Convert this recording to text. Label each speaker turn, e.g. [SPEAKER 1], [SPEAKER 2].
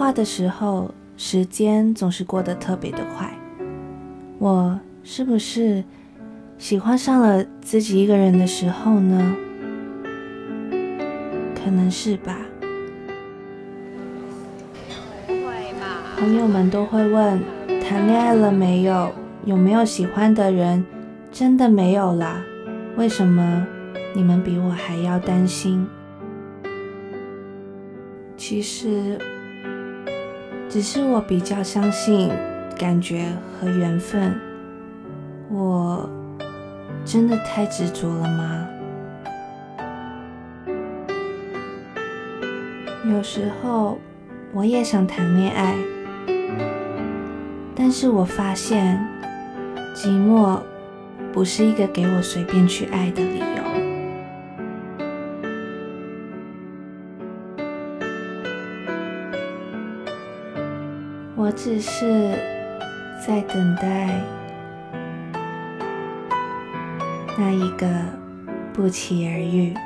[SPEAKER 1] 话的时候，时间总是过得特别的快。我是不是喜欢上了自己一个人的时候呢？可能是吧。朋友们都会问，谈恋爱了没有？有没有喜欢的人？真的没有啦。为什么你们比我还要担心？其实只是我比较相信感觉和缘分。我真的太执着了吗？有时候我也想谈恋爱，但是我发现寂寞不是一个给我随便去爱的理由。我只是在等待那一个不期而遇。